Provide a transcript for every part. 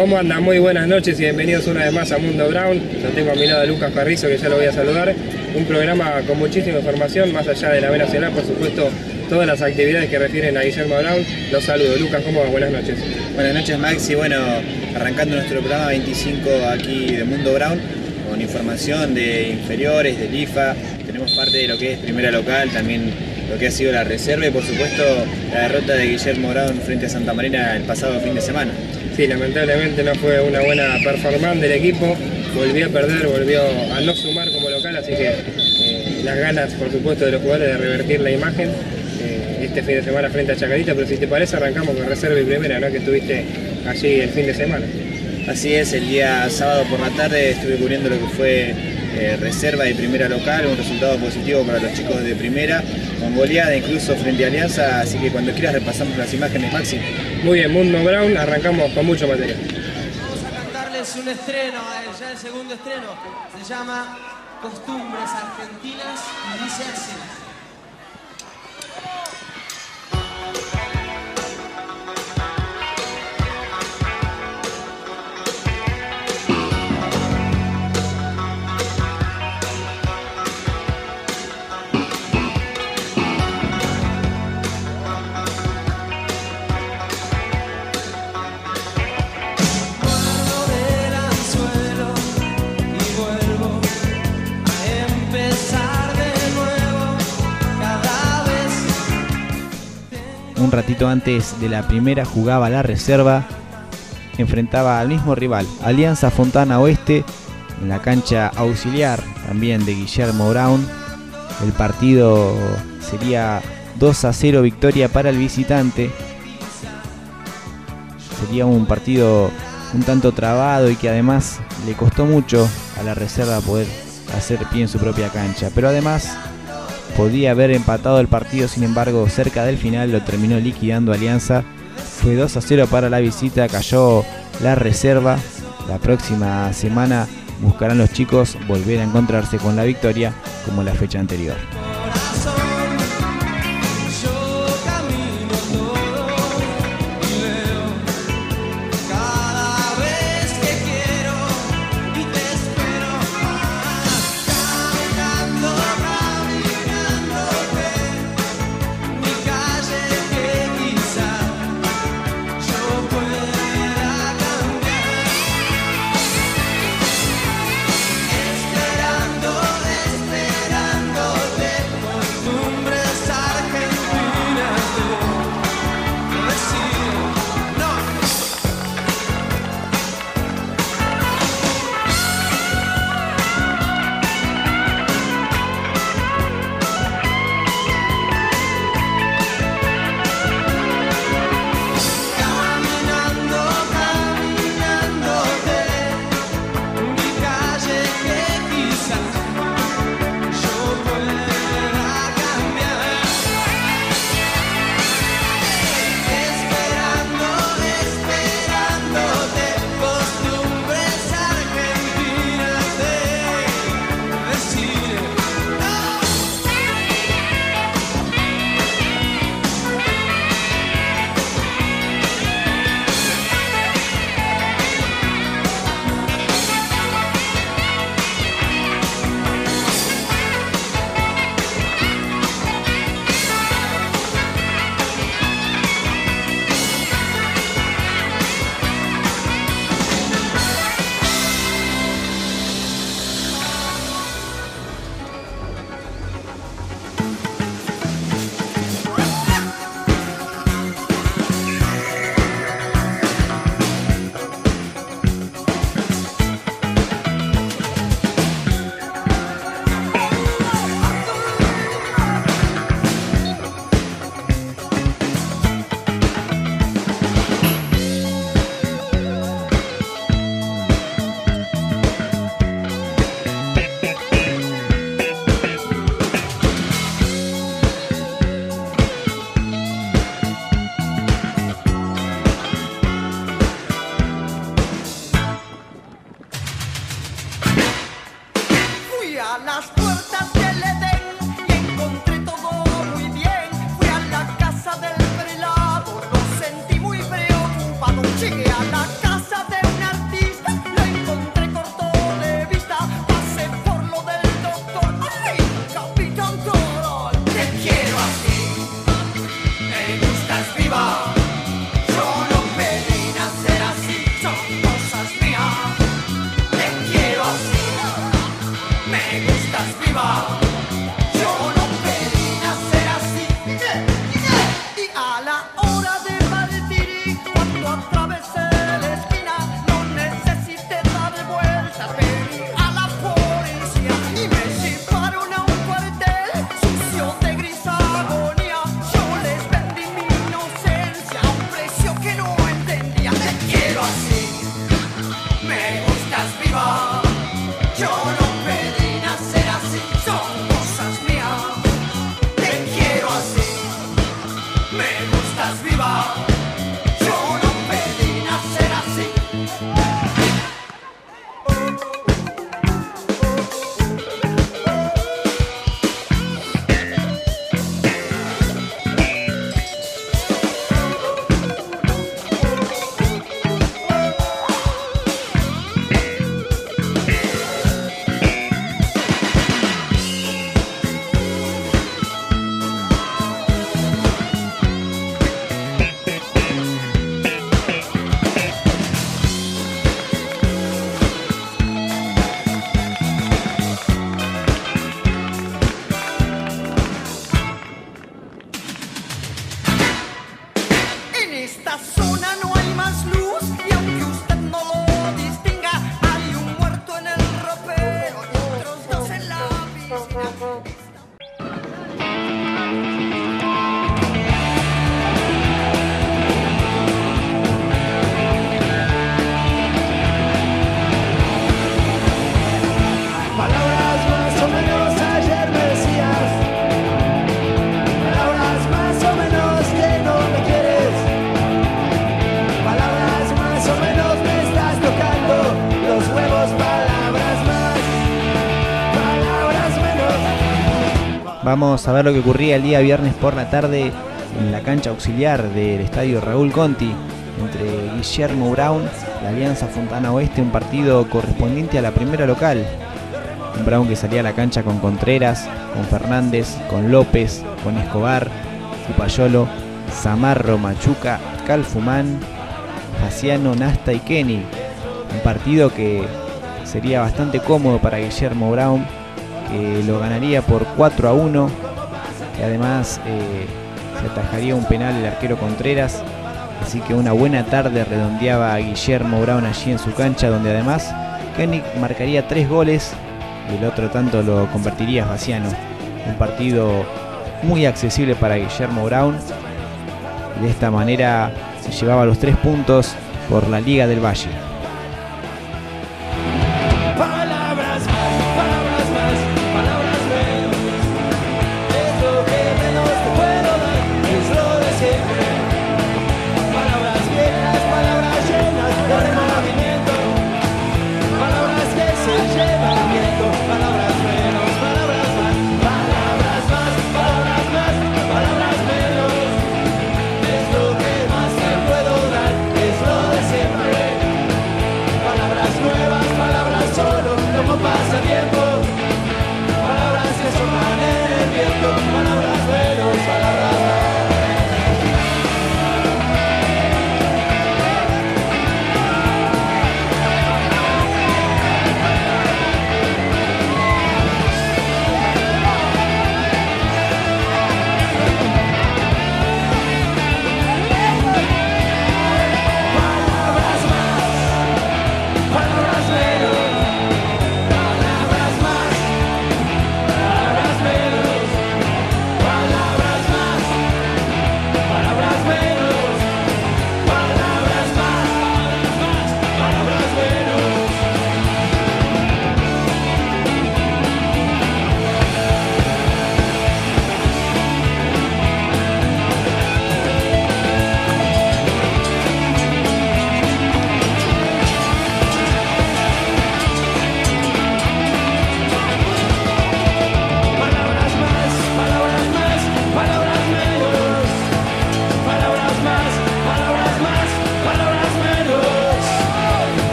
¿Cómo andan? Muy buenas noches y bienvenidos una vez más a Mundo Brown. Yo tengo a mi lado a Lucas Carrizo, que ya lo voy a saludar. Un programa con muchísima información, más allá de la B Nacional, por supuesto, todas las actividades que refieren a Guillermo Brown. Los saludo. Lucas, ¿cómo va? Buenas noches. Buenas noches, Maxi. Bueno, arrancando nuestro programa 25 aquí de Mundo Brown, con información de inferiores, del IFA. Tenemos parte de lo que es primera local, también lo que ha sido la reserva y por supuesto la derrota de Guillermo Brown frente a Santa Marina el pasado fin de semana. Sí, lamentablemente no fue una buena performance del equipo, volvió a perder, volvió a no sumar como local, así que las ganas por supuesto de los jugadores de revertir la imagen este fin de semana frente a Chacarita. Pero si te parece arrancamos con reserva y primera, ¿no? Que estuviste allí el fin de semana. Así es, el día sábado por la tarde estuve cubriendo lo que fue reserva y primera local, un resultado positivo para los chicos de primera, con goleada incluso frente a Alianza, así que cuando quieras repasamos las imágenes, Maxi. Muy bien, Mundo Brown, arrancamos con mucho material. Vamos a cantarles un estreno, ya el segundo estreno, se llama Costumbres Argentinas y dice así. Un ratito antes de la primera jugaba la reserva, enfrentaba al mismo rival, Alianza Fontana Oeste, en la cancha auxiliar también de Guillermo Brown. El partido sería 2-0 victoria para el visitante. Sería un partido un tanto trabado y que además le costó mucho a la reserva poder hacer pie en su propia cancha, pero además podía haber empatado el partido, sin embargo cerca del final lo terminó liquidando Alianza. Fue 2-0 para la visita, cayó la reserva. La próxima semana buscarán los chicos volver a encontrarse con la victoria como la fecha anterior. Vamos a ver lo que ocurría el día viernes por la tarde en la cancha auxiliar del estadio Raúl Conti entre Guillermo Brown, la Alianza Fontana Oeste, un partido correspondiente a la primera local. Un Brown que salía a la cancha con Contreras, con Fernández, con López, con Escobar, Cupayolo, Zamarro, Machuca, Calfumán, Faciano, Nasta y Kenny. Un partido que sería bastante cómodo para Guillermo Brown, que lo ganaría por 4-1, que además se atajaría un penal el arquero Contreras. Así que una buena tarde redondeaba a Guillermo Brown allí en su cancha, donde además Kenny marcaría 3 goles y el otro tanto lo convertiría Faciano. Un partido muy accesible para Guillermo Brown, y de esta manera se llevaba los 3 puntos por la Liga del Valle.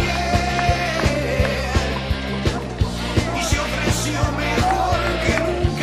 Mejor que nunca.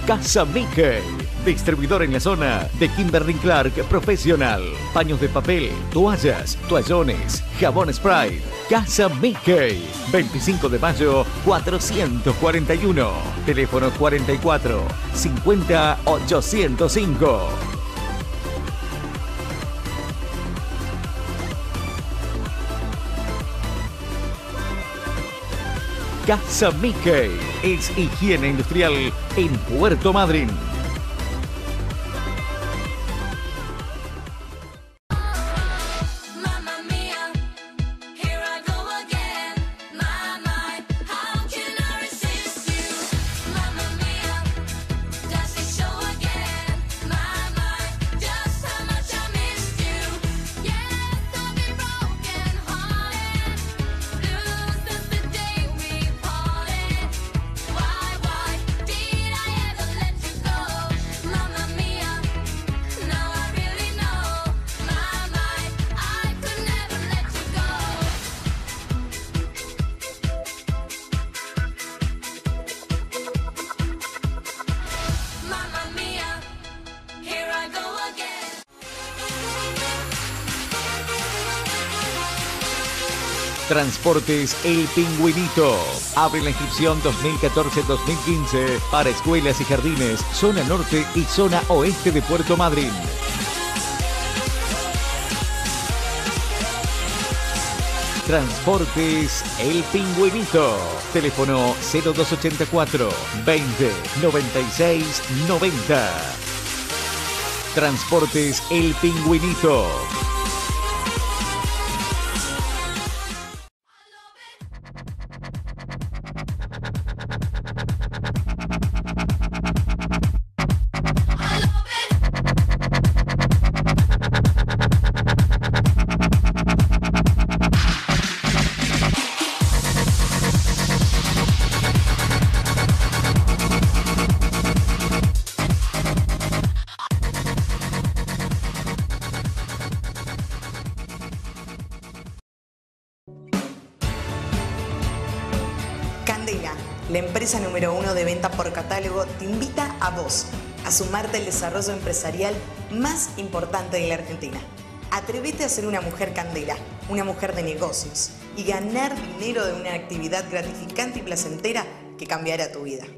Casa Mickey, distribuidor en la zona de Kimberly Clark Profesional. Paños de papel, toallas, toallones, jabón Sprite. Casa Mickey, 25 de mayo 441. Teléfono 44 50 805. Casa Mickey es higiene industrial en Puerto Madryn. Transportes El Pingüinito. Abre la inscripción 2014-2015 para escuelas y jardines, zona norte y zona oeste de Puerto Madryn. Transportes El Pingüinito. Teléfono 0284 20 96 90. Transportes El Pingüinito. Candela, la empresa número 1 de venta por catálogo, te invita a vos a sumarte al desarrollo empresarial más importante de la Argentina. Atrévete a ser una mujer Candela, una mujer de negocios y ganar dinero de una actividad gratificante y placentera que cambiará tu vida.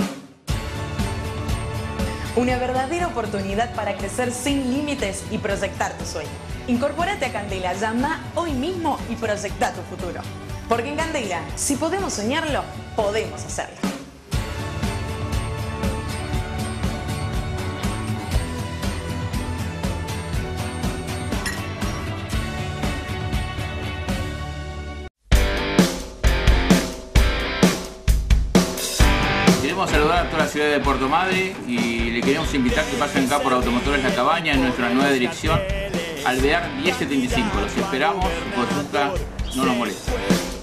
Una verdadera oportunidad para crecer sin límites y proyectar tu sueño. Incorpórate a Candela, llama hoy mismo y proyecta tu futuro. Porque en Candela, si podemos soñarlo, podemos hacerlo. Queremos saludar a toda la ciudad de Puerto Madryn y le queremos invitar que pasen acá por Automotores La Cabaña en nuestra nueva dirección, Alvear 1075. Los esperamos y por nunca no nos molesten.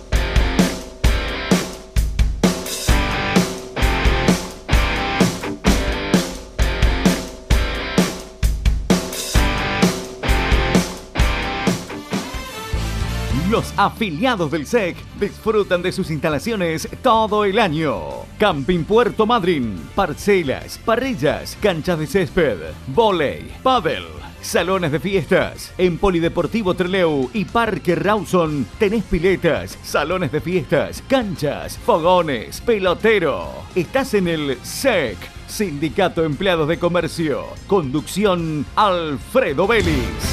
Los afiliados del SEC disfrutan de sus instalaciones todo el año. Camping Puerto Madryn, parcelas, parrillas, canchas de césped, vóley, pádel, salones de fiestas. En Polideportivo Trelew y Parque Rawson tenés piletas, salones de fiestas, canchas, fogones, pelotero. Estás en el SEC, Sindicato Empleados de Comercio. Conducción Alfredo Vélez.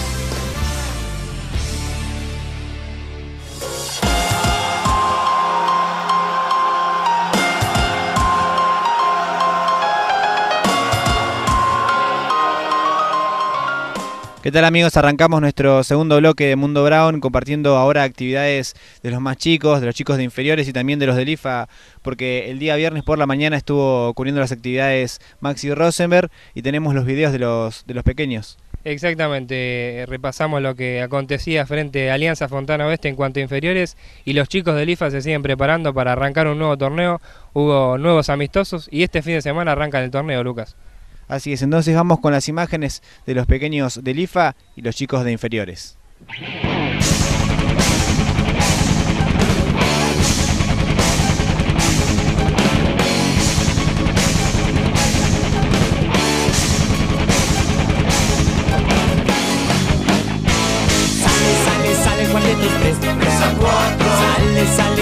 ¿Qué tal, amigos? Arrancamos nuestro segundo bloque de Mundo Brown, compartiendo ahora actividades de los más chicos, de los chicos de inferiores y también de los del IFA, porque el día viernes por la mañana estuvo cubriendo las actividades Maxi Rosenberg y tenemos los videos de los pequeños. Exactamente, repasamos lo que acontecía frente a Alianza Fontana Oeste en cuanto a inferiores y los chicos del IFA se siguen preparando para arrancar un nuevo torneo. Hubo nuevos amistosos y este fin de semana arrancan el torneo, Lucas. Así es, entonces vamos con las imágenes de los pequeños del IFA y los chicos de inferiores.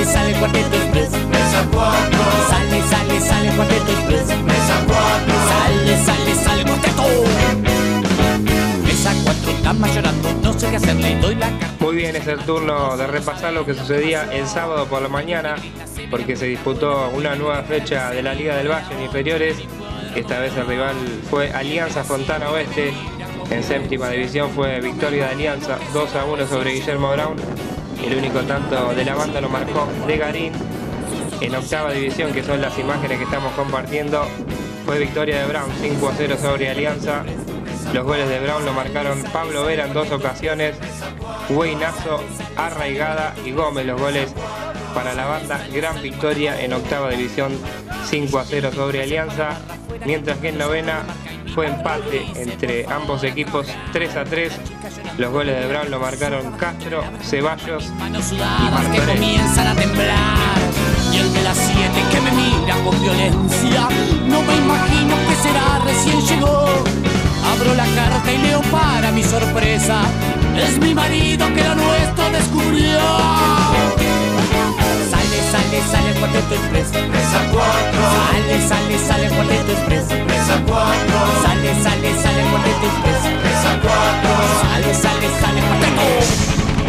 sale, sale el Cuarteto Express. Mesa 4. Sale, sale, sale el Cuarteto Express. Mesa 4. Sale, sale, sale el Cuarteto. Mesa 4, están llorando, no sé qué hacerle, doy la carta. Muy bien, es el turno de repasar lo que sucedía el sábado por la mañana, porque se disputó una nueva fecha de la Liga del Valle en inferiores. Esta vez el rival fue Alianza Fontana Oeste. En séptima división fue victoria de Alianza 2-1 sobre Guillermo Brown. El único tanto de la banda lo marcó De Garín. En octava división, que son las imágenes que estamos compartiendo, fue victoria de Brown 5-0 sobre Alianza. Los goles de Brown lo marcaron Pablo Vera en 2 ocasiones, Hueynazo, Arraigada y Gómez. Los goles para la banda, gran victoria en octava división 5-0 sobre Alianza, mientras que en novena fue empate entre ambos equipos 3-3. Los goles de Brown lo marcaron Castro, Ceballos y Martorell. Comienzan a temblar y el de las 7 que me mira con violencia, no me imagino qué será, recién llegó. Abro la carta y leo para mi sorpresa, es mi marido que lo nuestro descubrió. Sale, sale, sale el Cuarteto Express. Mesa 4. Sale, sale, sale el Cuarteto Express. Mesa 4. Sale, sale, sale el Cuarteto Express. Mesa 4. Sale, sale, sale el Cuarteto.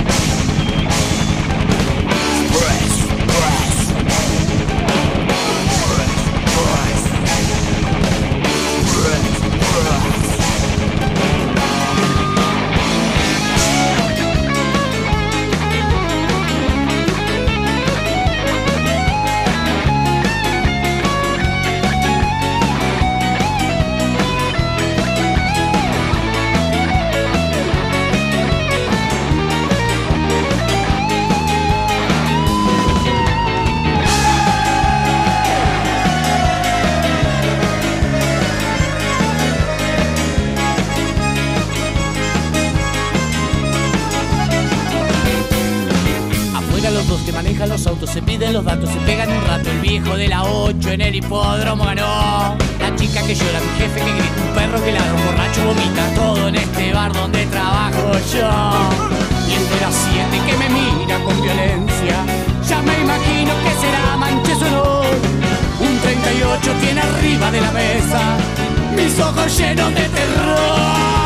Los autos se piden los datos, se pegan un rato. El viejo de la 8 en el hipódromo ganó. La chica que llora, mi jefe que grita, un perro que ladra, un borracho vomita. Todo en este bar donde trabajo yo. Y el de las 7 que me mira con violencia, ya me imagino que será Manches o no. Un 38 tiene arriba de la mesa, mis ojos llenos de terror.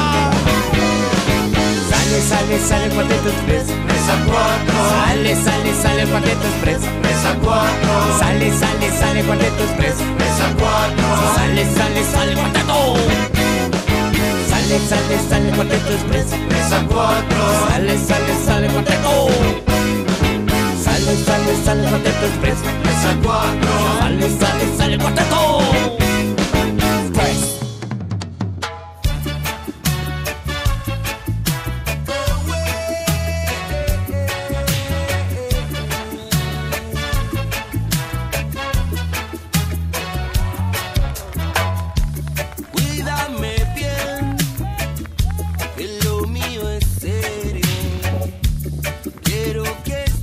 Sale, sale, sale el Cuarteto Express. Mesa 4. Sale, sale, sale el Cuarteto Express. Mesa 4. Sale, sale, sale el Cuarteto Express. Mesa 4. Sale, sale, sale el Cuarteto. Sale, sale, sale el Cuarteto Express. Mesa 4. Sale, sale, sale el Cuarteto. Sale, sale, sale el Cuarteto Express. Mesa 4. Sale, sale, sale el Cuarteto.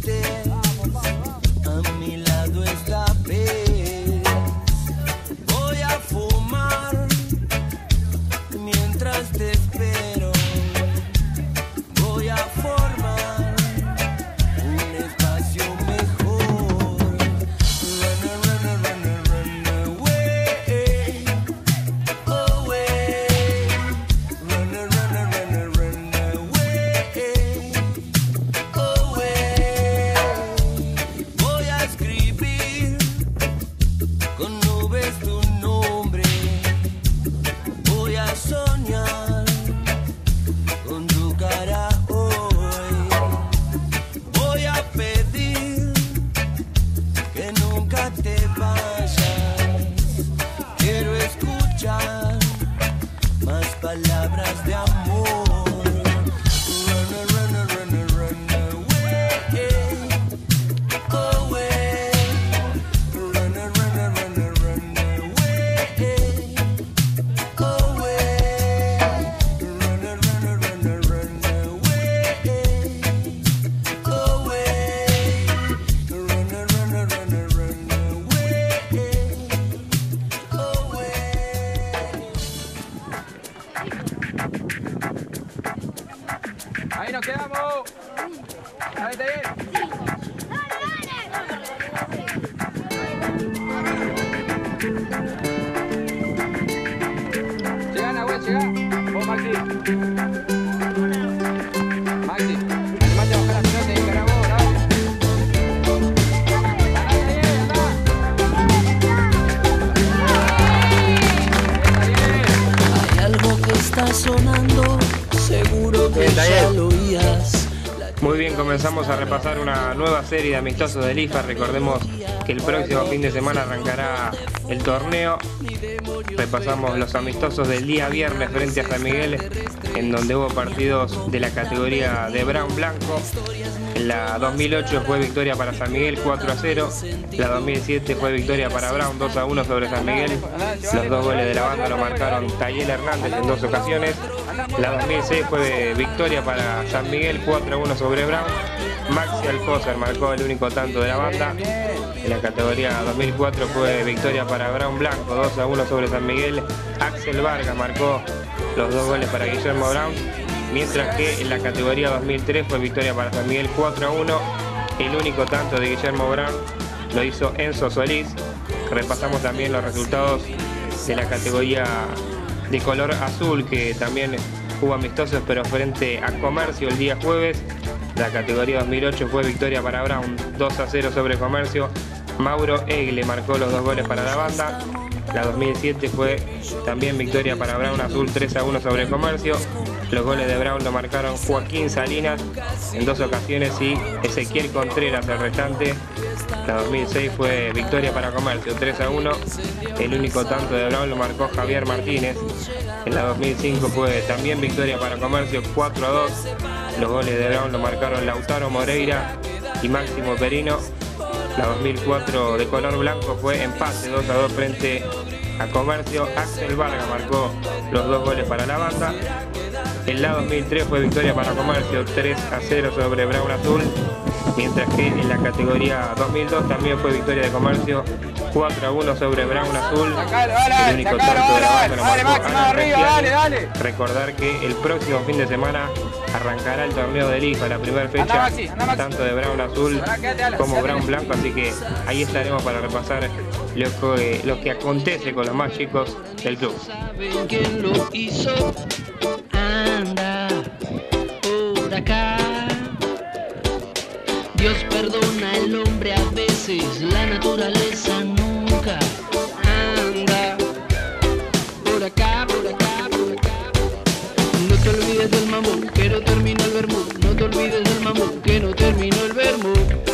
Voy Muy bien, comenzamos a repasar una nueva serie de amistosos del IFA. Recordemos que el próximo fin de semana arrancará el torneo. Repasamos los amistosos del día viernes frente a San Miguel, en donde hubo partidos de la categoría de Brown Blanco. La 2008 fue victoria para San Miguel 4-0. La 2007 fue victoria para Brown 2-1 sobre San Miguel. Los dos goles de la banda lo marcaron Tayel Hernández en 2 ocasiones. La 2006 fue victoria para San Miguel 4-1 sobre Brown. Maxi Alcocer marcó el único tanto de la banda. En la categoría 2004 fue victoria para Brown Blanco 2-1 sobre San Miguel. Axel Vargas marcó los 2 goles para Guillermo Brown. Mientras que en la categoría 2003 fue victoria para San Miguel 4-1. El único tanto de Guillermo Brown lo hizo Enzo Solís. Repasamos también los resultados de la categoría de color azul, que también hubo amistosos pero frente a Comercio el día jueves. La categoría 2008 fue victoria para Brown 2-0 sobre Comercio. Mauro Egle marcó los 2 goles para la banda. La 2007 fue también victoria para Brown Azul 3-1 sobre Comercio. Los goles de Brown lo marcaron Joaquín Salinas en 2 ocasiones y Ezequiel Contreras el restante. La 2006 fue victoria para Comercio 3-1. El único tanto de Brown lo marcó Javier Martínez. En la 2005 fue también victoria para Comercio 4-2. Los goles de Brown lo marcaron Lautaro Moreira y Máximo Perino. La 2004 de color blanco fue empate 2-2 frente a Comercio. Axel Vargas marcó los 2 goles para la banda. En la 2003 fue victoria para Comercio 3-0 sobre Brown Azul. Mientras que en la categoría 2002 también fue victoria de Comercio 4-1 sobre Brown Azul. El único tanto de la banda lo marcó Ana Regiani. Recordar que el próximo fin de semana arrancará el torneo del IFA, la primera fecha, tanto de Brown Azul como Brown Blanco, así que ahí estaremos para repasar lo que acontece con los más chicos del club. ¿Saben quién lo hizo? Anda por acá. Dios perdona al hombre a veces, la naturaleza nunca. Anda por acá, por acá, por acá. No te olvides del mamú, que no terminó el vermú. No te olvides del mamú, que no terminó el vermú.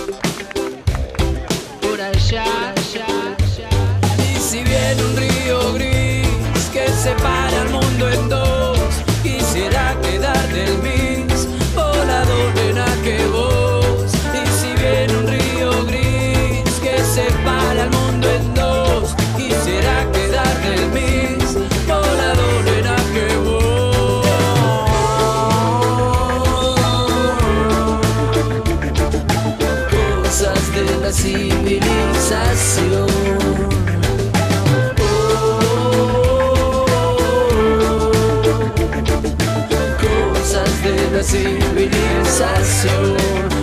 Por allá, allá, allá. Y si viene un río gris que separa al mundo en dos, quisiera quedar del mismo lado, nena, que vos. Y si viene un río gris que separa al mundo en dos, quisiera quedar del mismo lado, nena, que vos. Cosas de la civilización. De la civilización.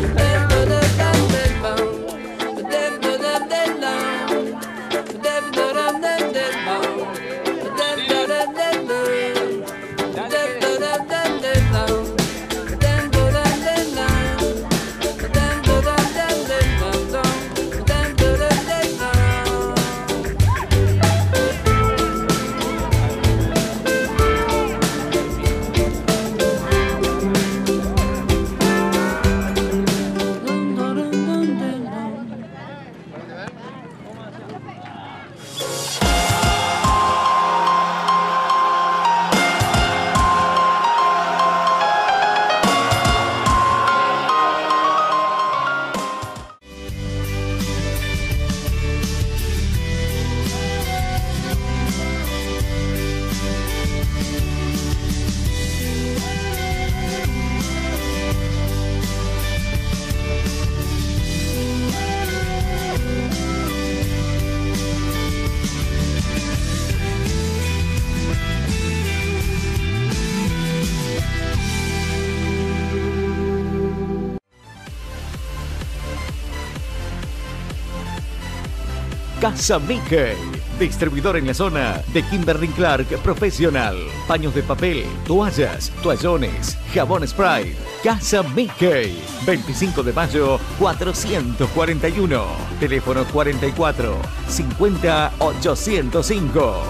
Casa Mickey, distribuidor en la zona de Kimberly Clark Profesional, paños de papel, toallas, toallones, jabón Sprite. Casa Mickey, 25 de mayo 441, teléfono 44 50 805.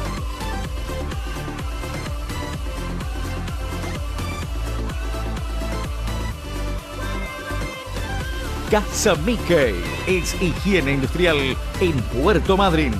Casa Mickey es higiene industrial en Puerto Madryn.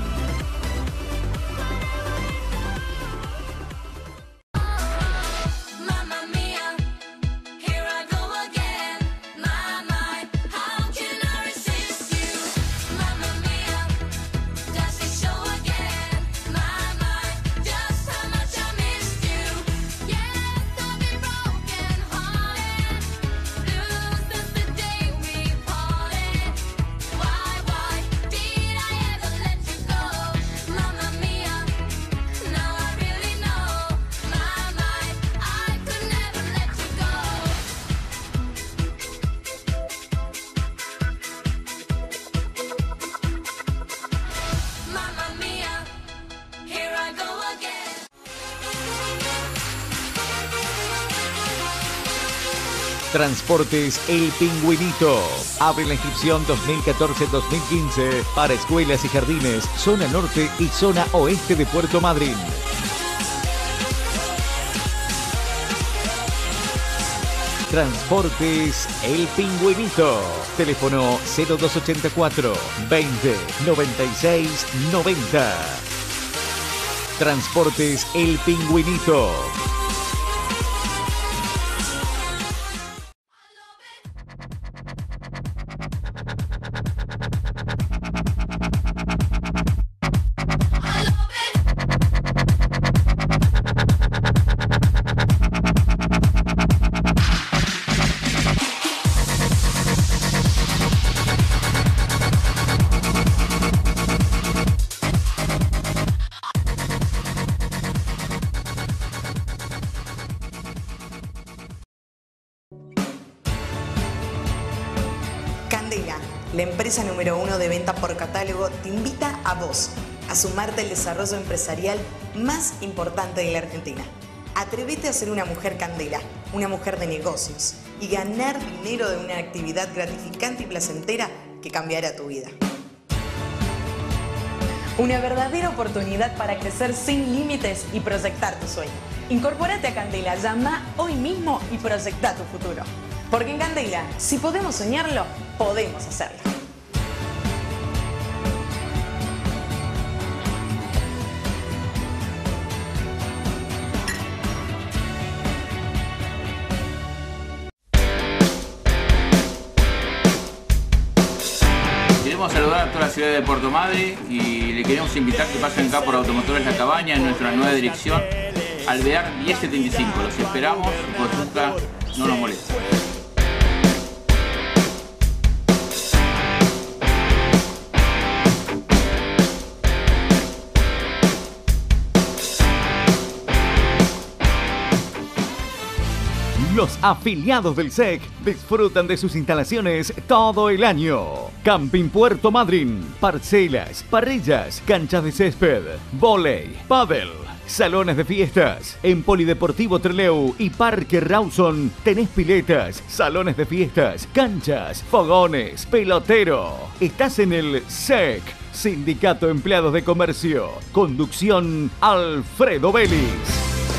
Transportes El Pingüinito. Abre la inscripción 2014-2015 para escuelas y jardines, zona norte y zona oeste de Puerto Madryn. Transportes El Pingüinito. Teléfono 0284 20 96 90. Transportes El Pingüinito. Candela, la empresa número 1 de venta por catálogo, te invita a vos a sumarte al desarrollo empresarial más importante de la Argentina. Atrévete a ser una mujer Candela, una mujer de negocios y ganar dinero de una actividad gratificante y placentera que cambiará tu vida. Una verdadera oportunidad para crecer sin límites y proyectar tu sueño. Incorpórate a Candela, llama hoy mismo y proyecta tu futuro. Porque en Candela, si podemos soñarlo, podemos hacerlo. Queremos saludar a toda la ciudad de Puerto Madryn y le queremos invitar que pasen acá por Automotores La Cabaña en nuestra nueva dirección, Alvear 1075. Los esperamos y por nunca no nos molesten. Los afiliados del SEC disfrutan de sus instalaciones todo el año. Camping Puerto Madryn, parcelas, parrillas, canchas de césped, vóley, pádel, salones de fiestas. En Polideportivo Trelew y Parque Rawson tenés piletas, salones de fiestas, canchas, fogones, pelotero. Estás en el SEC, Sindicato de Empleados de Comercio. Conducción Alfredo Vélez.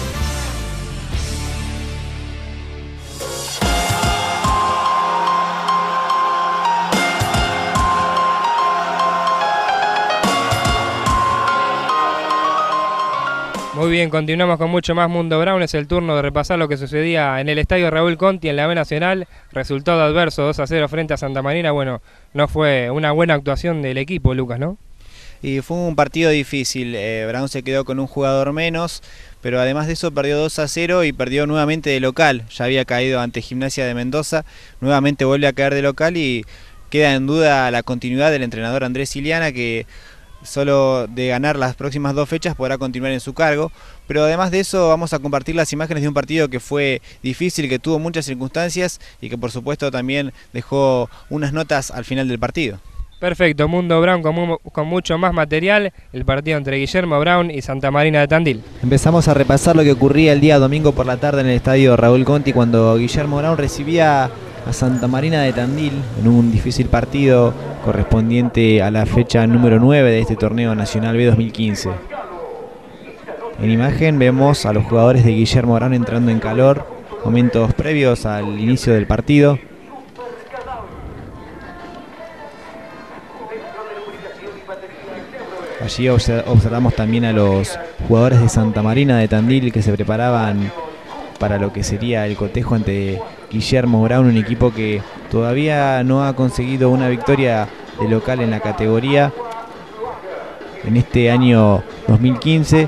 Muy bien, continuamos con mucho más Mundo Brown. Es el turno de repasar lo que sucedía en el estadio Raúl Conti en la B Nacional. Resultado adverso, 2-0 frente a Santa Marina. Bueno, no fue una buena actuación del equipo, Lucas, ¿no? Y fue un partido difícil. Brown se quedó con un jugador menos, pero además de eso perdió 2-0 y perdió nuevamente de local. Ya había caído ante Gimnasia de Mendoza, nuevamente vuelve a caer de local y queda en duda la continuidad del entrenador Andrés Iliana, que solo de ganar las próximas 2 fechas podrá continuar en su cargo. Pero además de eso vamos a compartir las imágenes de un partido que fue difícil, que tuvo muchas circunstancias y que por supuesto también dejó unas notas al final del partido. Perfecto, Mundo Brown con mucho más material, el partido entre Guillermo Brown y Santa Marina de Tandil. Empezamos a repasar lo que ocurría el día domingo por la tarde en el estadio Raúl Conti cuando Guillermo Brown recibía a Santa Marina de Tandil en un difícil partido correspondiente a la fecha número 9 de este torneo nacional B 2015. En imagen vemos a los jugadores de Guillermo Brown entrando en calor, momentos previos al inicio del partido. Allí observamos también a los jugadores de Santa Marina de Tandil que se preparaban para lo que sería el cotejo ante Guillermo Brown, un equipo que todavía no ha conseguido una victoria de local en la categoría en este año 2015.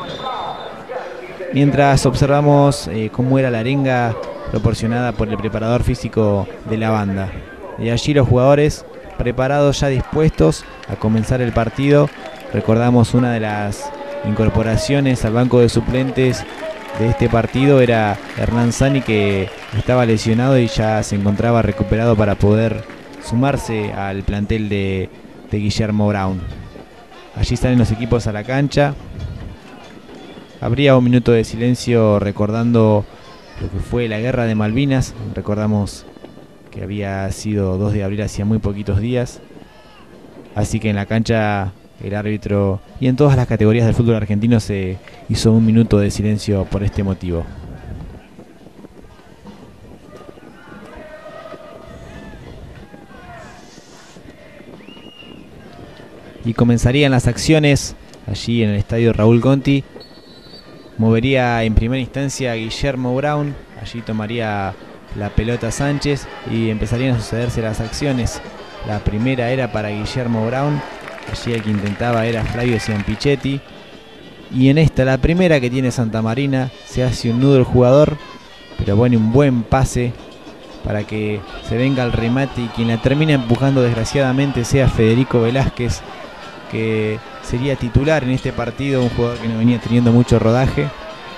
Mientras observamos cómo era la arenga proporcionada por el preparador físico de la banda. Y allí los jugadores preparados, ya dispuestos a comenzar el partido. Recordamos una de las incorporaciones al banco de suplentes de este partido era Hernán Sani, que estaba lesionado y ya se encontraba recuperado para poder sumarse al plantel de Guillermo Brown. Allí salen los equipos a la cancha. Habría un minuto de silencio recordando lo que fue la guerra de Malvinas. Recordamos que había sido 2 de abril, hacía muy poquitos días. Así que en la cancha el árbitro y en todas las categorías del fútbol argentino se hizo un minuto de silencio por este motivo. Y comenzarían las acciones allí en el estadio Raúl Conti. Movería en primera instancia a Guillermo Brown. Allí tomaría la pelota Sánchez y empezarían a sucederse las acciones. La primera era para Guillermo Brown. Allí el que intentaba era Flavio Ciampichetti. Y en esta, la primera que tiene Santa Marina, se hace un nudo el jugador, pero pone un buen pase para que se venga el remate y quien la termina empujando desgraciadamente sea Federico Velázquez, que sería titular en este partido, un jugador que no venía teniendo mucho rodaje.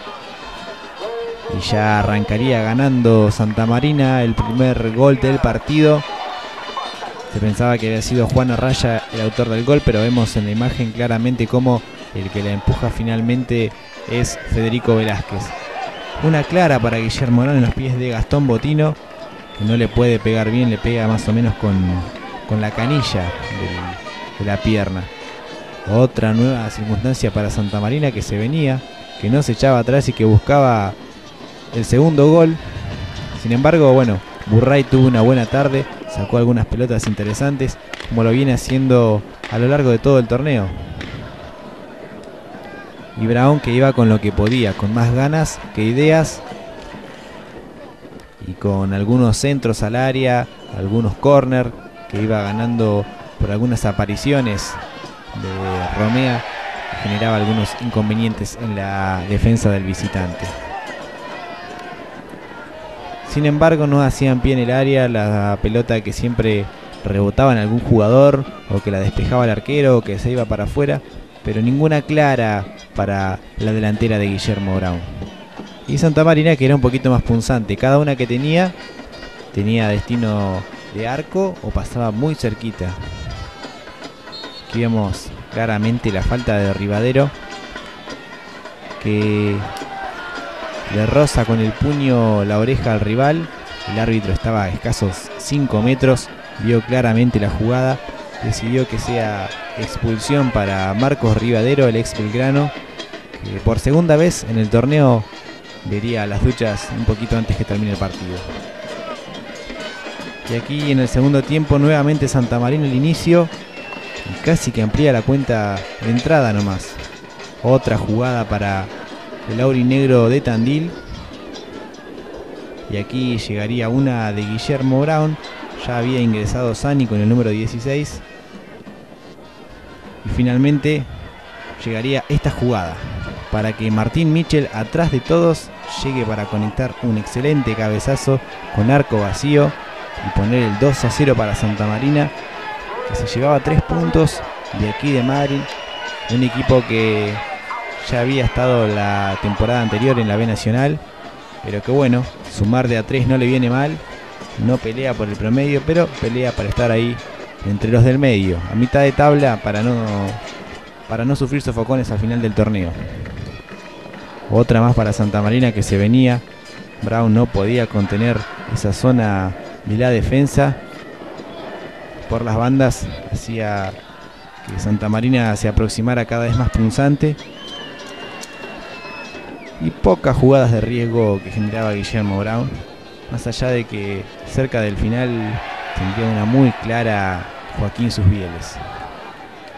Y ya arrancaría ganando Santa Marina el primer gol del partido. Se pensaba que había sido Juan Arraya el autor del gol, pero vemos en la imagen claramente cómo el que la empuja finalmente es Federico Velázquez. Una clara para Guillermo Brown en los pies de Gastón Botino, que no le puede pegar bien, le pega más o menos con la canilla de la pierna. Otra nueva circunstancia para Santa Marina, que se venía, que no se echaba atrás y que buscaba el segundo gol. Sin embargo, bueno, Burray tuvo una buena tarde, sacó algunas pelotas interesantes, como lo viene haciendo a lo largo de todo el torneo. Y Brown, que iba con lo que podía, con más ganas que ideas, y con algunos centros al área, algunos córner, que iba ganando por algunas apariciones de Romea, que generaba algunos inconvenientes en la defensa del visitante. Sin embargo, no hacían pie en el área, la pelota que siempre rebotaba en algún jugador, o que la despejaba el arquero, o que se iba para afuera, pero ninguna clara para la delantera de Guillermo Brown. Y Santa Marina, que era un poquito más punzante, cada una que tenía destino de arco o pasaba muy cerquita. Aquí vemos claramente la falta de Rivadero, que le roza con el puño la oreja al rival. El árbitro estaba a escasos 5 metros, vio claramente la jugada, decidió que sea expulsión para Marcos Rivadero, el ex Belgrano, que por segunda vez en el torneo vería las duchas un poquito antes que termine el partido. Y aquí en el segundo tiempo nuevamente Santa Marina el inicio, y casi que amplía la cuenta de entrada nomás. Otra jugada para el aurinegro de Tandil, y aquí llegaría una de Guillermo Brown. Ya había ingresado Sani con el número 16, y finalmente llegaría esta jugada para que Martín Michel, atrás de todos, llegue para conectar un excelente cabezazo con arco vacío y poner el 2-0 para Santa Marina, que se llevaba 3 puntos de aquí de Madrid, un equipo que ya había estado la temporada anterior en la B Nacional, pero que bueno, sumar de a 3 no le viene mal. No pelea por el promedio, pero pelea para estar ahí entre los del medio, a mitad de tabla, para no sufrir sofocones al final del torneo. Otra más para Santa Marina que se venía. Brown no podía contener esa zona de la defensa. Por las bandas hacía que Santa Marina se aproximara cada vez más punzante. Y pocas jugadas de riesgo que generaba Guillermo Brown, más allá de que cerca del final tendría una muy clara Joaquín Susbieles.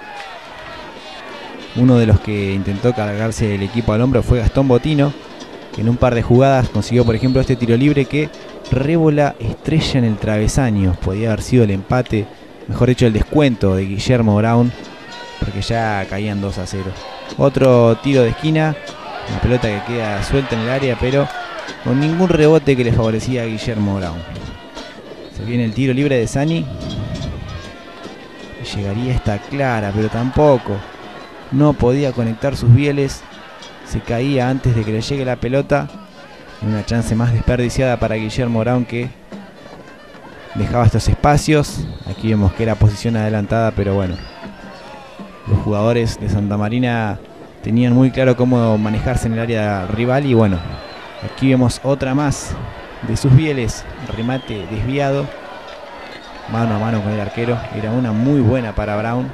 Uno de los que intentó cargarse el equipo al hombro fue Gastón Botino, que en un par de jugadas consiguió, por ejemplo, este tiro libre que Rébola estrella en el travesaño. Podía haber sido el empate, mejor dicho el descuento de Guillermo Brown, porque ya caían 2-0. Otro tiro de esquina, una pelota que queda suelta en el área, pero con ningún rebote que le favorecía a Guillermo Brown. Se viene el tiro libre de Sani. Llegaría esta clara, pero tampoco. No podía conectar sus bieles. Se caía antes de que le llegue la pelota. Una chance más desperdiciada para Guillermo Brown, que dejaba estos espacios. Aquí vemos que era posición adelantada, pero bueno, los jugadores de Santa Marina tenían muy claro cómo manejarse en el área rival. Y bueno, aquí vemos otra más de sus bieles. Remate desviado, mano a mano con el arquero. Era una muy buena para Brown.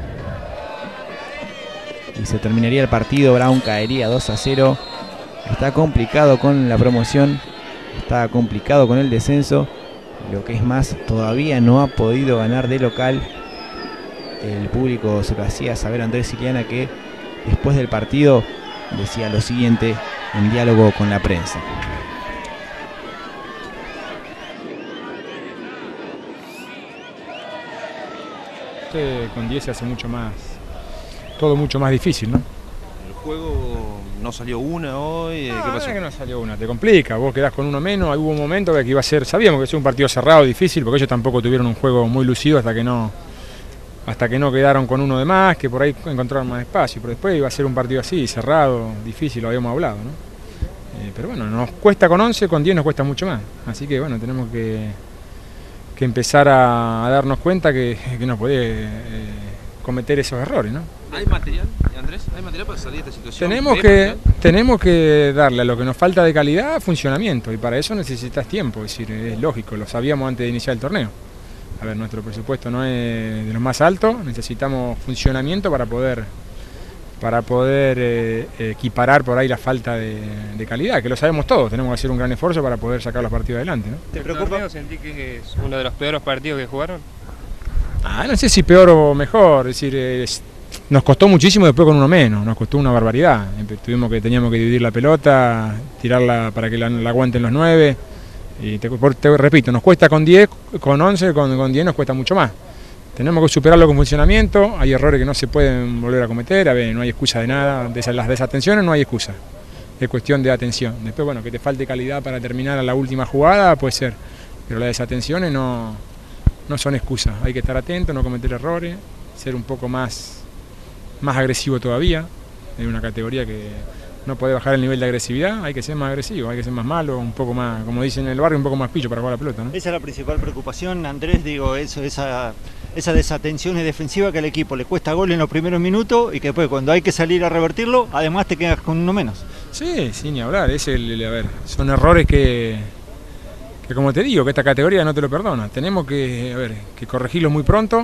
Y se terminaría el partido. Brown caería 2-0. Está complicado con la promoción, está complicado con el descenso. Lo que es más, todavía no ha podido ganar de local. El público se lo hacía saber a Andrés Siliana, que después del partido decía lo siguiente en diálogo con la prensa. Con 10 se hace mucho más, todo mucho más difícil, ¿no? El juego no salió una hoy, ¿qué pasó? No es que no salió una, te complica, vos quedás con uno menos. Hubo un momento que iba a ser, sabíamos que iba a ser un partido cerrado, difícil, porque ellos tampoco tuvieron un juego muy lucido hasta que no quedaron con uno de más, que por ahí encontraron más espacio, pero después iba a ser un partido así, cerrado, difícil, lo habíamos hablado, ¿no? Pero bueno, nos cuesta con 11, con 10 nos cuesta mucho más, así que bueno, tenemos que empezar a darnos cuenta que no puede cometer esos errores, ¿no? ¿Hay material, Andrés? ¿Hay material para salir de esta situación? Tenemos que darle a lo que nos falta de calidad funcionamiento, y para eso necesitas tiempo, es decir, es lógico, lo sabíamos antes de iniciar el torneo. A ver, nuestro presupuesto no es de los más altos, necesitamos funcionamiento para poder equiparar por ahí la falta de calidad, que lo sabemos todos, tenemos que hacer un gran esfuerzo para poder sacar los partidos adelante, ¿no? ¿Te preocupa? ¿Sentí que es uno de los peores partidos que jugaron? No sé si peor o mejor, es decir, nos costó muchísimo después con uno menos, nos costó una barbaridad. Teníamos que dividir la pelota, tirarla para que la aguanten los 9. Y te repito, nos cuesta con 10, con 11, con 10 nos cuesta mucho más. Tenemos que superarlo con funcionamiento, hay errores que no se pueden volver a cometer, a ver, no hay excusa de nada, de las desatenciones no hay excusa, es cuestión de atención. Después, bueno, que te falte calidad para terminar a la última jugada puede ser, pero las desatenciones no son excusas, hay que estar atento, no cometer errores, ser un poco más agresivo todavía, en una categoría que no puede bajar el nivel de agresividad, hay que ser más agresivo, hay que ser más malo, un poco más, como dicen en el barrio, un poco más pillo para jugar la pelota, ¿no? Esa es la principal preocupación, Andrés, digo, esa desatención defensiva que al equipo le cuesta gol en los primeros minutos y que después cuando hay que salir a revertirlo, además te quedas con uno menos. Sí, ni hablar, son errores que como te digo, que esta categoría no te lo perdona, tenemos que corregirlos muy pronto.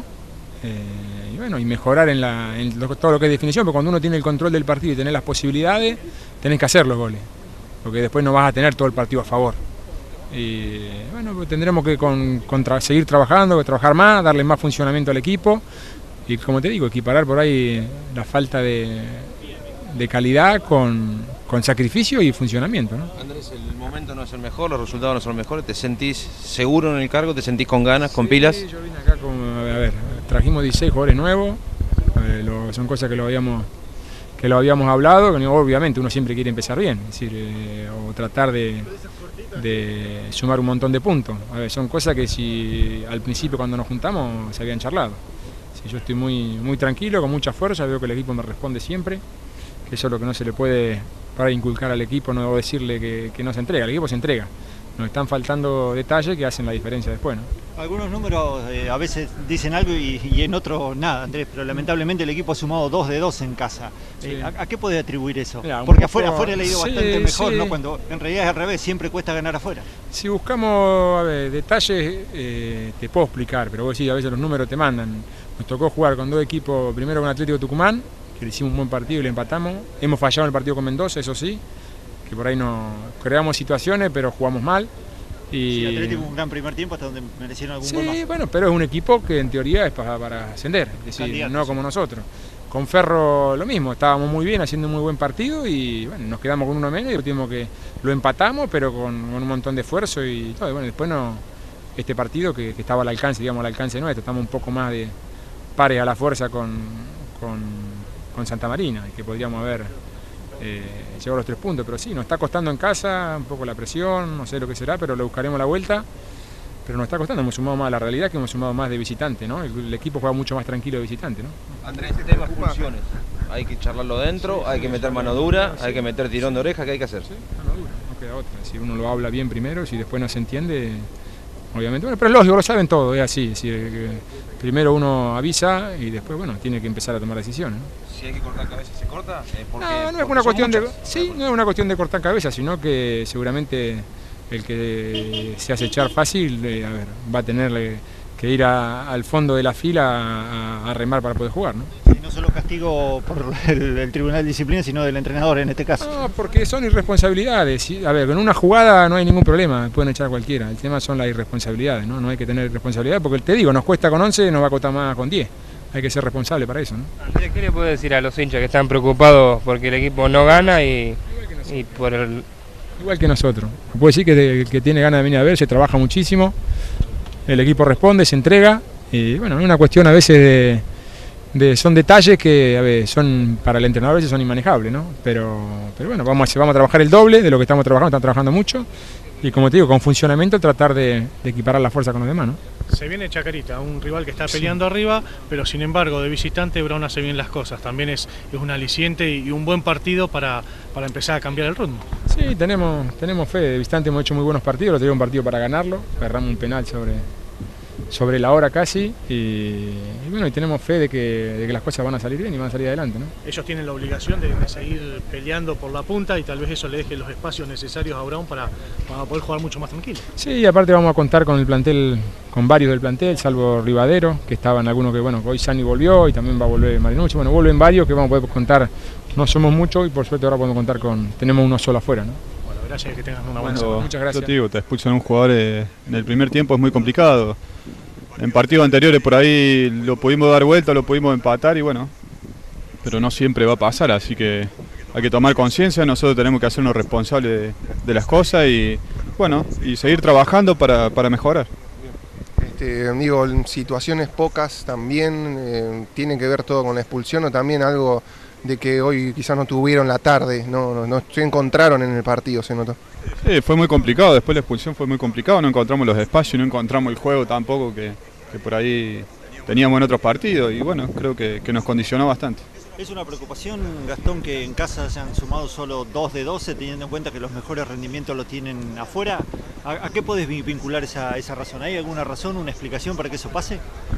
Y bueno, y mejorar en todo lo que es definición, porque cuando uno tiene el control del partido y tenés las posibilidades, tenés que hacer los goles, porque después no vas a tener todo el partido a favor. Y bueno, pues tendremos que seguir trabajando, trabajar más, darle más funcionamiento al equipo y, como te digo, equiparar por ahí la falta de calidad con sacrificio y funcionamiento, ¿no? Andrés, el momento no es el mejor, los resultados no son los mejores, ¿te sentís seguro en el cargo? ¿Te sentís con ganas, con pilas? Sí, yo vine acá trajimos 16 jugadores nuevos, son cosas que lo habíamos hablado, que obviamente uno siempre quiere empezar bien, es decir, o tratar de sumar un montón de puntos. Son cosas que si al principio cuando nos juntamos se habían charlado. Si yo estoy muy tranquilo, con mucha fuerza, veo que el equipo me responde siempre, que eso es lo que no se le puede para inculcar al equipo, no decirle que no se entrega, el equipo se entrega. Nos están faltando detalles que hacen la diferencia después, ¿no? Algunos números a veces dicen algo y en otros nada, Andrés, pero lamentablemente el equipo ha sumado 2 de 2 en casa. Sí. ¿A qué puede atribuir eso? Porque afuera le ha ido bastante mejor, ¿no? Cuando en realidad es al revés, siempre cuesta ganar afuera. Si buscamos detalles, te puedo explicar, pero vos sí, a veces los números te mandan. Nos tocó jugar con 2 equipos, primero con Atlético Tucumán, que le hicimos un buen partido y le empatamos. Hemos fallado en el partido con Mendoza, eso sí, que por ahí no creamos situaciones, pero jugamos mal. Sí, Atlético un gran primer tiempo hasta donde merecieron algún gol más. Sí, bueno, pero es un equipo que en teoría es para ascender, es decir, no como nosotros. Con Ferro lo mismo, estábamos muy bien, haciendo un muy buen partido y bueno, nos quedamos con uno menos y tuvimos que lo empatamos, pero con un montón de esfuerzo y todo. Y bueno, después este partido que estaba al alcance, digamos, al alcance nuestro, estamos un poco más de pares a la fuerza con Santa Marina, y que podríamos haber llegado a los 3 puntos, pero sí, nos está costando en casa un poco la presión, no sé lo que será, pero lo buscaremos la vuelta. Pero nos está costando, hemos sumado más, la realidad es que hemos sumado más de visitante, ¿no? El equipo juega mucho más tranquilo de visitante, ¿no? Andrés, tema expulsiones. Hay que charlarlo dentro, hay que meter mano dura, hay que meter tirón de oreja, ¿qué hay que hacer? Sí, mano dura, no queda otra. Si uno lo habla bien primero, si después no se entiende, obviamente. Bueno, pero es lógico, lo saben todo, es así. Es decir, primero uno avisa y después, bueno, tiene que empezar a tomar decisiones, ¿no? Si hay que cortar cabeza, ¿se corta? No es una cuestión de. Sí, no es una cuestión de cortar cabeza, sino que seguramente el que se hace echar fácil, va a tener que ir al fondo de la fila a remar para poder jugar, ¿no? Y no solo castigo por el Tribunal de Disciplina, sino del entrenador en este caso. No, porque son irresponsabilidades. A ver, con una jugada no hay ningún problema, pueden echar a cualquiera. El tema son las irresponsabilidades, ¿no? No hay que tener irresponsabilidad, porque te digo, nos cuesta con 11, nos va a costar más con 10. Hay que ser responsable para eso, ¿no? Andrés, ¿qué le puede decir a los hinchas que están preocupados porque el equipo no gana y por el... Igual que nosotros. Puedo decir que el que tiene ganas de venir a ver, se trabaja muchísimo, el equipo responde, se entrega, y bueno, es una cuestión a veces son detalles que a ver, son para el entrenador a veces son inmanejables, ¿no? Pero bueno, vamos a trabajar el doble de lo que estamos trabajando mucho, y como te digo, con funcionamiento tratar de equiparar la fuerza con los demás, ¿no? Se viene Chacarita, un rival que está peleando arriba, pero sin embargo de visitante Brown hace bien las cosas, también es un aliciente y un buen partido para empezar a cambiar el ritmo. Sí, tenemos fe, de visitante hemos hecho muy buenos partidos, lo tuvimos un partido para ganarlo, agarramos un penal sobre la hora casi y bueno, y tenemos fe de que las cosas van a salir bien y van a salir adelante, ¿no? Ellos tienen la obligación de seguir peleando por la punta y tal vez eso le deje los espacios necesarios a Brown para poder jugar mucho más tranquilo. Sí, y aparte vamos a contar con el plantel, con varios del plantel, salvo Rivadero, que estaban algunos que bueno, hoy Sani volvió y también va a volver Marinucci, bueno, vuelven varios que vamos a poder contar, no somos muchos y por suerte ahora podemos contar tenemos uno solo afuera, ¿no? Bueno, gracias, que tengas una buena semana. Muchas gracias. Yo te digo, te expulsan a un jugador en el primer tiempo es muy complicado. En partidos anteriores por ahí lo pudimos dar vuelta, lo pudimos empatar y bueno, pero no siempre va a pasar, así que hay que tomar conciencia, nosotros tenemos que hacernos responsables de las cosas y bueno, y seguir trabajando para mejorar. Digo, en situaciones pocas también tiene que ver todo con la expulsión o también algo de que hoy quizás no tuvieron la tarde, no se encontraron en el partido, se notó. Sí, fue muy complicado, después la expulsión fue muy complicado, no encontramos los espacios, no encontramos el juego tampoco que por ahí teníamos en otros partidos y bueno, creo que nos condicionó bastante. ¿Es una preocupación, Gastón, que en casa se han sumado solo 2 de 12, teniendo en cuenta que los mejores rendimientos los tienen afuera? ¿A qué podés vincular esa razón? ¿Hay alguna razón, una explicación para que eso pase?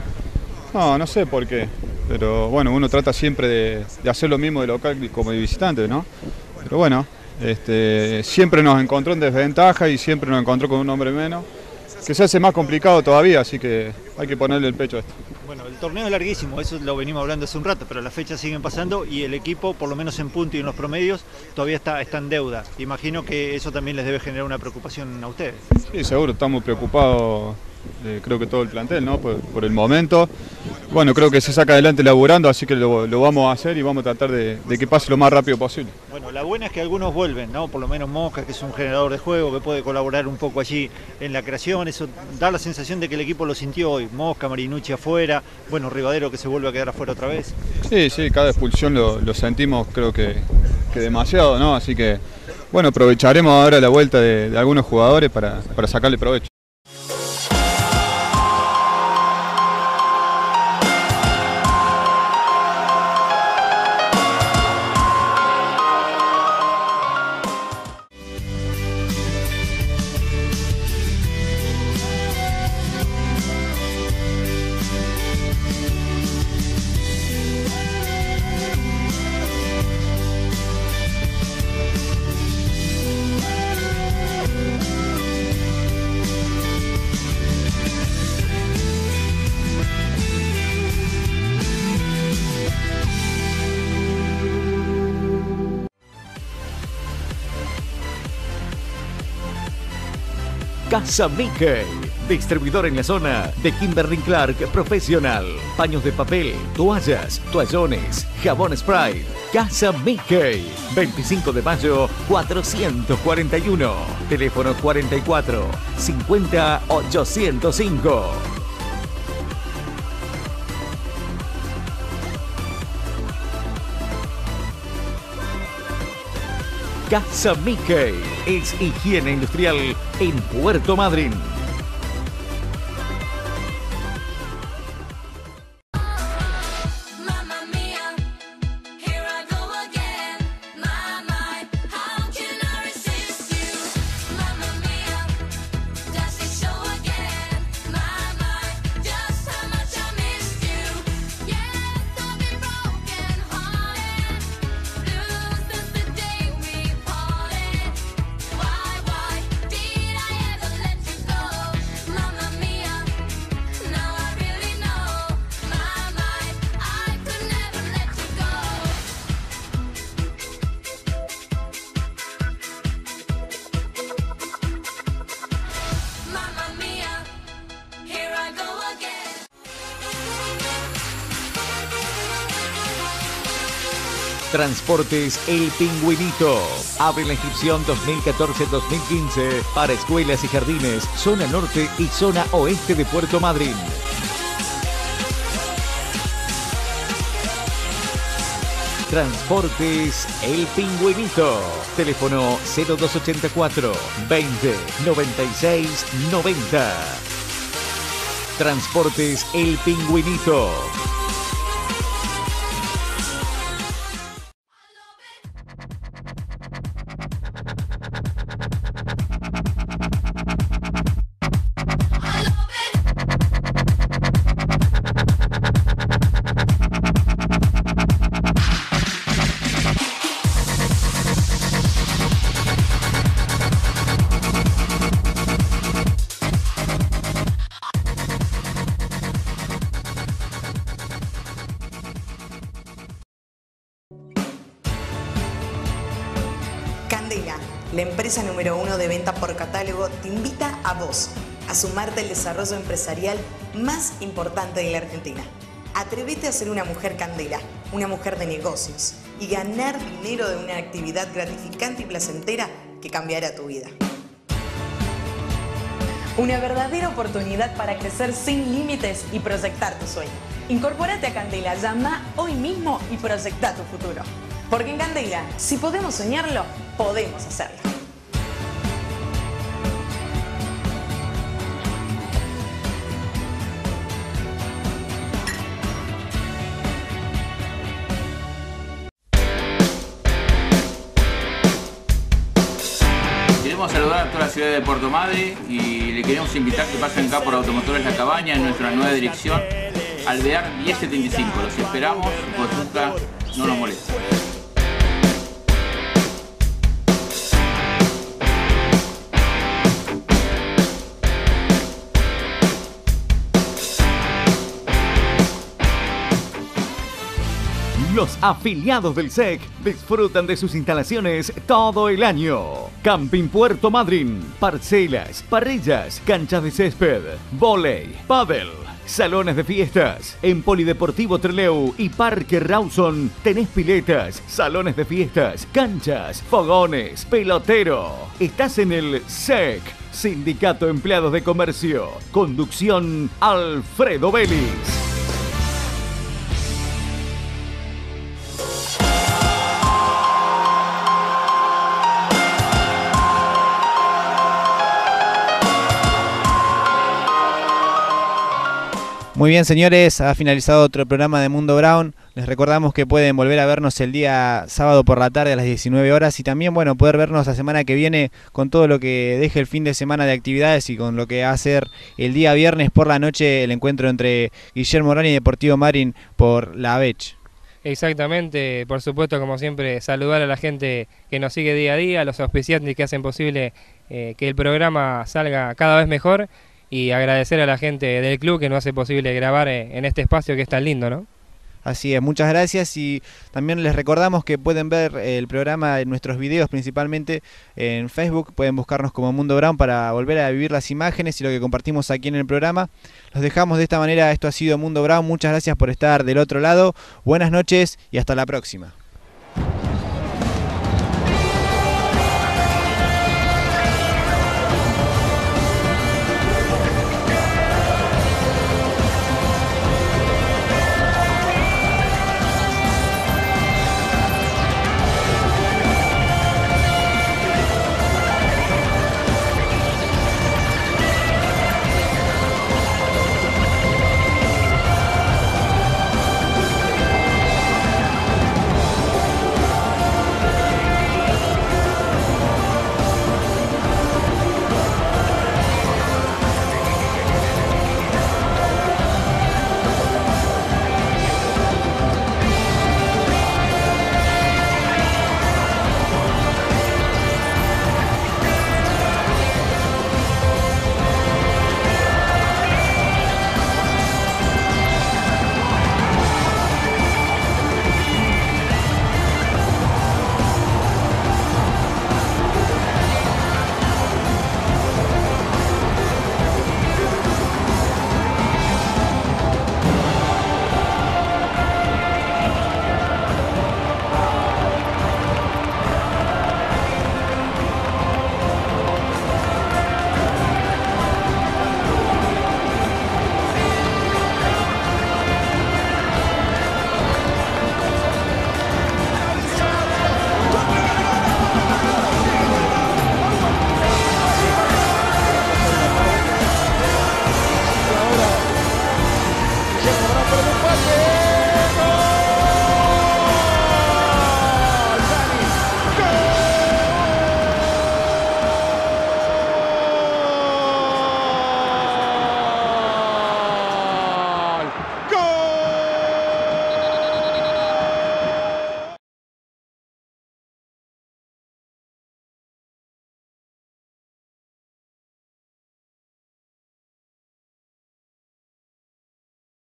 No sé por qué, pero bueno, uno trata siempre de hacer lo mismo de local como de visitante, ¿no? Pero bueno, siempre nos encontró en desventaja y siempre nos encontró con un hombre menos, que se hace más complicado todavía, así que hay que ponerle el pecho a esto. Bueno, el torneo es larguísimo, eso lo venimos hablando hace un rato, pero las fechas siguen pasando y el equipo, por lo menos en punto y en los promedios, todavía está en deuda. Imagino que eso también les debe generar una preocupación a ustedes. Sí, seguro, estamos preocupados, creo que todo el plantel, ¿no? Por el momento. Bueno, creo que se saca adelante laburando, así que lo vamos a hacer y vamos a tratar de que pase lo más rápido posible. Bueno, la buena es que algunos vuelven, ¿no? Por lo menos Mosca, que es un generador de juego, que puede colaborar un poco allí en la creación, eso da la sensación de que el equipo lo sintió hoy. Mosca, Marinucci afuera, bueno, Rivadero que se vuelve a quedar afuera otra vez. Sí, cada expulsión lo sentimos creo que demasiado, ¿no? Así que, bueno, aprovecharemos ahora la vuelta de algunos jugadores para sacarle provecho. Casa Mickey, Distribuidor en la zona de Kimberly Clark Professional. Paños de papel, toallas, toallones, jabón Sprite. Casa Mickey. 25 de mayo 441. Teléfono 44 50 805. Casa Mickey es higiene industrial en Puerto Madryn. Transportes El Pingüinito. Abre la inscripción 2014-2015 para escuelas y jardines, zona norte y zona oeste de Puerto Madryn. Transportes El Pingüinito. Teléfono 0284 20 96 90. Transportes El Pingüinito. La empresa número 1 de venta por catálogo te invita a vos a sumarte al desarrollo empresarial más importante de la Argentina. Atrévete a ser una mujer candela, una mujer de negocios y ganar dinero de una actividad gratificante y placentera que cambiará tu vida. Una verdadera oportunidad para crecer sin límites y proyectar tu sueño. Incorpórate a Candela, llama hoy mismo y proyecta tu futuro. Porque en Candela, si podemos soñarlo, podemos hacerlo. Queremos saludar a toda la ciudad de Puerto Madryn y le queremos invitar que pasen acá por Automotores La Cabaña en nuestra nueva dirección, Alvear 1075. Los esperamos, pues nunca no nos molesta. Los afiliados del SEC disfrutan de sus instalaciones todo el año. Camping Puerto Madryn, parcelas, parrillas, canchas de césped, vóley, pádel, salones de fiestas. En Polideportivo Trelew y Parque Rawson tenés piletas, salones de fiestas, canchas, fogones, pelotero. Estás en el SEC, Sindicato Empleados de Comercio. Conducción Alfredo Vélez. Muy bien, señores, ha finalizado otro programa de Mundo Brown. Les recordamos que pueden volver a vernos el día sábado por la tarde a las 19 horas y también, bueno, poder vernos la semana que viene con todo lo que deje el fin de semana de actividades y con lo que va a ser el día viernes por la noche el encuentro entre Guillermo Morán y Deportivo Madryn por la ABECH. Exactamente, por supuesto, como siempre, saludar a la gente que nos sigue día a día, a los auspiciantes que hacen posible que el programa salga cada vez mejor. Y agradecer a la gente del club que nos hace posible grabar en este espacio que es tan lindo, ¿no? Así es, muchas gracias y también les recordamos que pueden ver el programa en nuestros videos, principalmente en Facebook, pueden buscarnos como Mundo Brown para volver a vivir las imágenes y lo que compartimos aquí en el programa. Los dejamos de esta manera, esto ha sido Mundo Brown, muchas gracias por estar del otro lado, buenas noches y hasta la próxima.